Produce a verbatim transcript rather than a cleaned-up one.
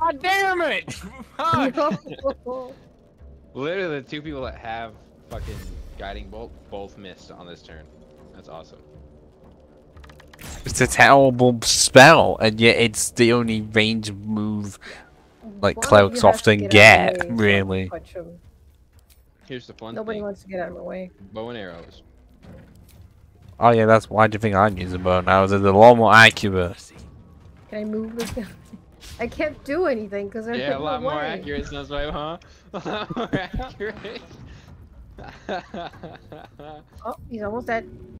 God damn it! Fuck! No. Literally, the two people that have fucking guiding bolt both missed on this turn. That's awesome. It's a terrible spell, and yet it's the only range move like One of clerics you has to often get out of get, the way so I can really. punch him. Here's the fun Nobody thing. wants to get out of my way. Bow and arrows. Oh yeah, that's why do you think I'm using bow now? It's a lot more accurate. Can I move this guy? I can't do anything because there's Yeah, a no lot more way. accurate, Sunspike, huh? A lot more accurate. Oh, he's almost dead.